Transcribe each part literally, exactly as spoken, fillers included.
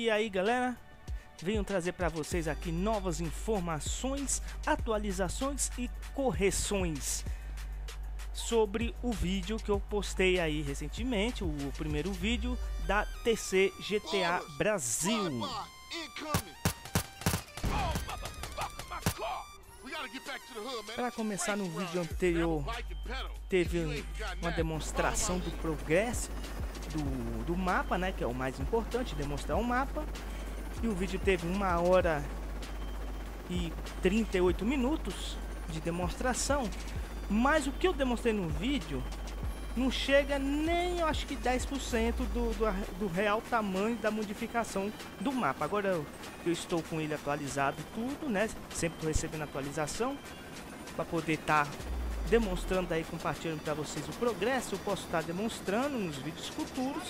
E aí galera, venho trazer para vocês aqui novas informações, atualizações e correções sobre o vídeo que eu postei aí recentemente, o primeiro vídeo da T C G T A Brasil. Para começar, no vídeo anterior teve uma demonstração do progresso do, do mapa, né, que é o mais importante, demonstrar o mapa. E o vídeo teve uma hora e trinta e oito minutos de demonstração, mas o que eu demonstrei no vídeo não chega nem, eu acho que dez por cento do, do, do real tamanho da modificação do mapa. Agora eu, eu estou com ele atualizado tudo, né? Sempre estou recebendo atualização para poder estar tá demonstrando aí, compartilhando para vocês o progresso. Eu posso estar tá demonstrando nos vídeos futuros,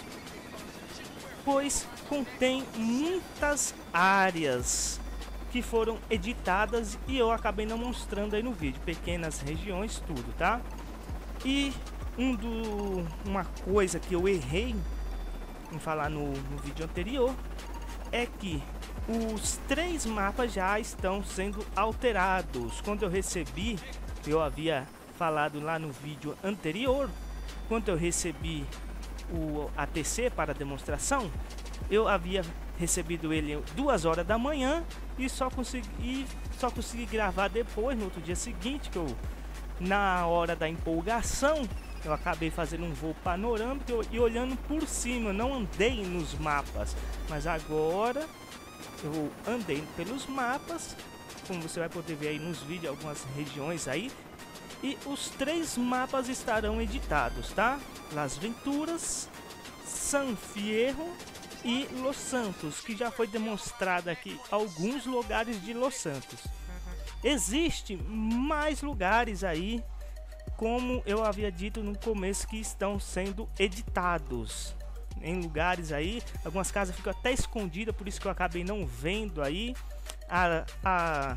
pois contém muitas áreas que foram editadas e eu acabei não mostrando aí no vídeo, pequenas regiões, tudo, tá? E um do, uma coisa que eu errei em falar no, no vídeo anterior é que os três mapas já estão sendo alterados. Quando eu recebi, eu havia falado lá no vídeo anterior, quando eu recebi o A T C para demonstração, eu havia recebido ele duas horas da manhã e só consegui só consegui gravar depois, no outro dia seguinte, que eu, na hora da empolgação, eu acabei fazendo um voo panorâmico e olhando por cima. Eu não andei nos mapas, mas agora eu andei pelos mapas, como você vai poder ver aí nos vídeos, algumas regiões aí. E os três mapas estarão editados, tá? Las Venturas, San Fierro e Los Santos, que já foi demonstrado aqui alguns lugares de Los Santos. Existem mais lugares aí, como eu havia dito no começo, que estão sendo editados em lugares aí. Algumas casas ficam até escondidas, por isso que eu acabei não vendo aí. A, a,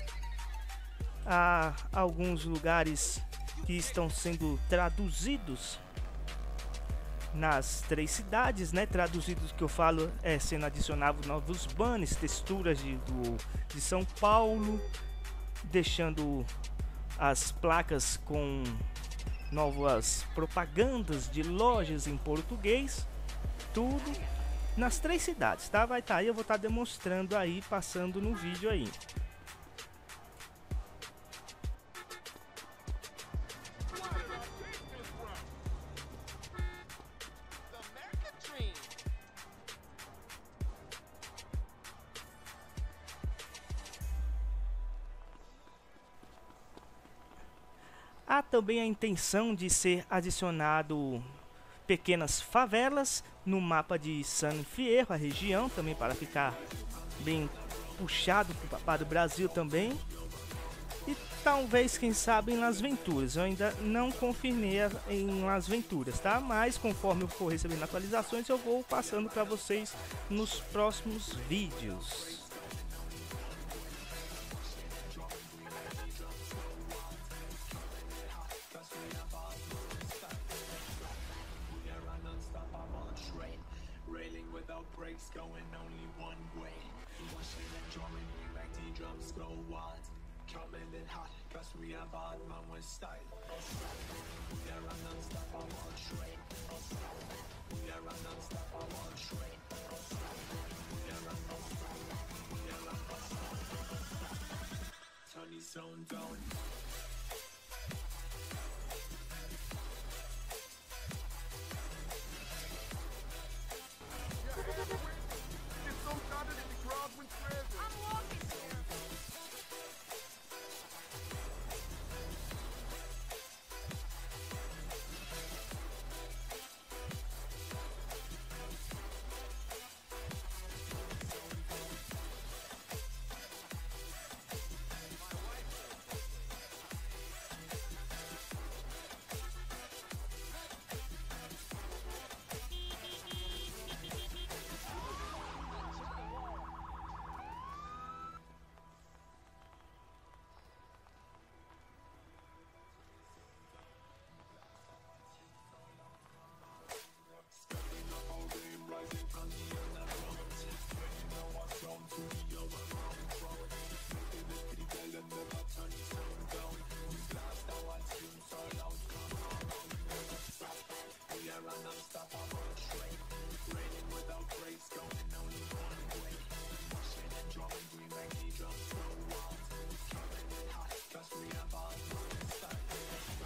a alguns lugares que estão sendo traduzidos nas três cidades, né? Traduzidos, que eu falo é sendo adicionados novos banners, texturas de, do, de São Paulo, deixando as placas com novas propagandas de lojas em português, tudo nas três cidades, tá? Vai estar tá aí, eu vou estar tá demonstrando aí, passando no vídeo aí. Há também a intenção de ser adicionado pequenas favelas no mapa de San Fierro, a região, também para ficar bem puxado para o Brasil também. E talvez, quem sabe, em Las Venturas. Eu ainda não confirmei em Las Venturas, tá? Mas conforme eu for recebendo atualizações, eu vou passando para vocês nos próximos vídeos. Railing without brakes, going only one way. Washing and drumming, we make the drums go wild. Coming in hot, cause we are bad man with style. We are a non-stoppable train. We are a non-stoppable train. We are a non-stoppable, we are a non-stoppable. Turn the sound down.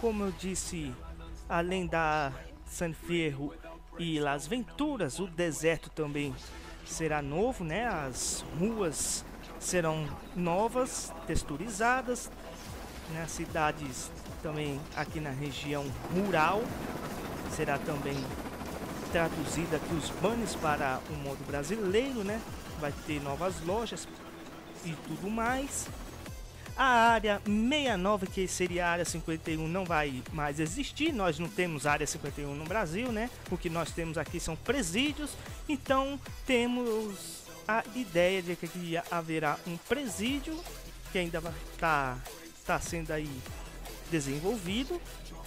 como eu disse, além da San Fierro e Las Venturas, o deserto também será novo, né? As ruas serão novas, texturizadas, né? As cidades também aqui na região rural será também traduzida aqui os banners para o modo brasileiro, né? Vai ter novas lojas e tudo mais. A área sessenta e nove, que seria a área cinquenta e um, não vai mais existir. Nós não temos área cinquenta e um no Brasil, né? O que nós temos aqui são presídios. Então temos a ideia de que aqui haverá um presídio que ainda está tá sendo aí desenvolvido.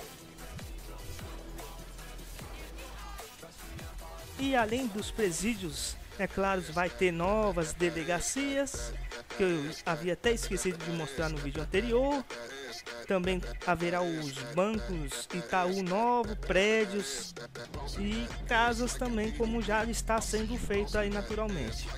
E além dos presídios, é claro, vai ter novas delegacias, que eu havia até esquecido de mostrar no vídeo anterior. Também haverá os bancos Itaú novo, prédios e casas também, como já está sendo feito aí naturalmente.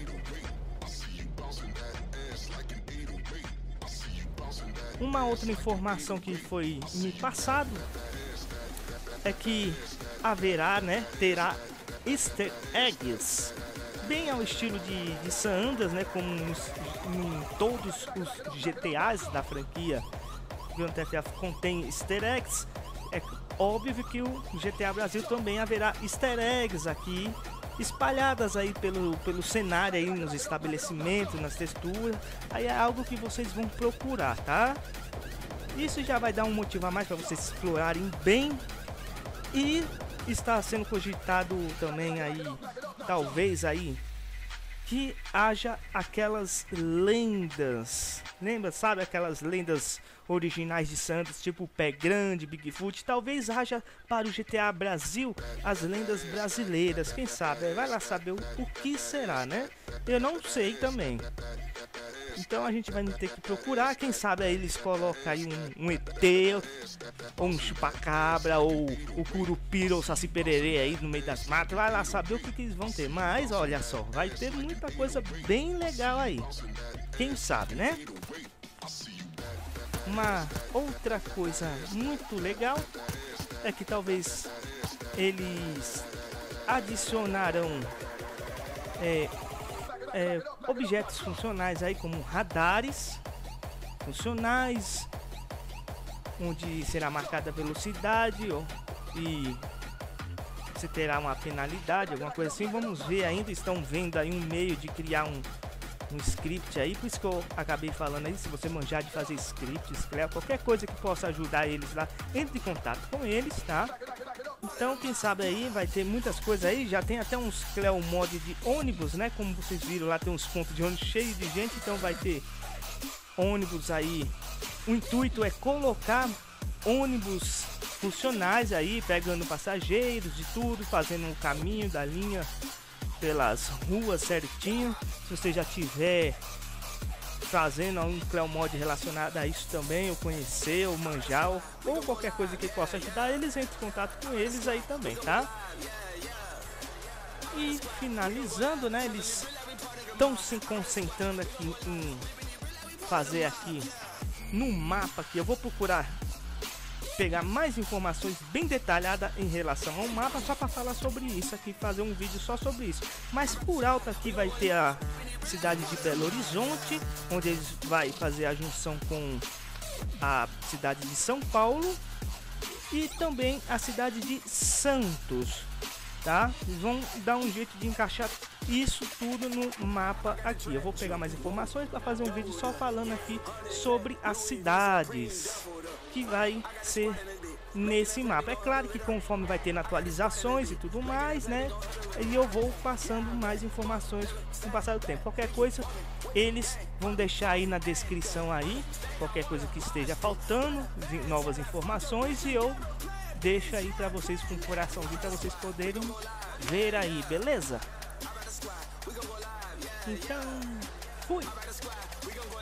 Uma outra informação que foi me passado é que haverá, né, terá easter eggs, bem ao estilo de, de San Andreas, né, como nos, em todos os G T As da franquia. Grand Theft Auto contém easter eggs. É óbvio que o G T A Brasil também haverá easter eggs aqui, espalhadas aí pelo, pelo cenário, aí nos estabelecimentos, nas texturas. Aí é algo que vocês vão procurar, tá? Isso já vai dar um motivo a mais para vocês explorarem bem. E está sendo cogitado também aí, talvez aí, que haja aquelas lendas. Lembra, sabe, aquelas lendas originais de Santos, tipo Pé Grande, Bigfoot? Talvez haja para o G T A Brasil as lendas brasileiras. Quem sabe? Vai lá saber o, o que será, né? Eu não sei também. Então a gente vai ter que procurar. Quem sabe aí eles colocam aí um, um E T, ou um chupacabra, ou o curupira, ou saci pererê aí no meio das matas. Vai lá saber o que, que eles vão ter. Mas olha só, vai ter muita coisa bem legal aí. Quem sabe, né? Uma outra coisa muito legal é que talvez eles adicionarão é, é, objetos funcionais aí, como radares funcionais, onde será marcada a velocidade ó, e você terá uma penalidade, alguma coisa assim. Vamos ver ainda, estão vendo aí um meio de criar um um script aí, por isso que eu acabei falando aí. Se você manjar de fazer script, escreve qualquer coisa que possa ajudar eles lá, entre em contato com eles, tá? Então quem sabe aí vai ter muitas coisas aí. Já tem até uns Cleo mod de ônibus, né? Como vocês viram lá, tem uns pontos de ônibus cheios de gente. Então vai ter ônibus aí. O intuito é colocar ônibus funcionais aí, pegando passageiros de tudo, fazendo um caminho da linha pelas ruas certinho. Se você já tiver fazendo um Cleo mod relacionado a isso também, ou conhecer, ou manjar, ou, ou qualquer coisa que possa ajudar eles, entre em contato com eles aí também, tá? E finalizando, né, eles estão se concentrando aqui em fazer aqui no mapa aqui. Eu vou procurar pegar mais informações bem detalhadas em relação ao mapa, só para falar sobre isso aqui, fazer um vídeo só sobre isso. Mas por alto aqui vai ter a cidade de Belo Horizonte, onde eles vai fazer a junção com a cidade de São Paulo e também a cidade de Santos, tá? Eles vão dar um jeito de encaixar isso tudo no mapa aqui. Eu vou pegar mais informações para fazer um vídeo só falando aqui sobre as cidades que vai ser nesse mapa. É claro que conforme vai tendo atualizações e tudo mais, né, e eu vou passando mais informações com o passar do tempo. Qualquer coisa eles vão deixar aí na descrição aí, qualquer coisa que esteja faltando, novas informações, e eu deixo aí para vocês com o coraçãozinho para vocês poderem ver aí, beleza? Então, fui!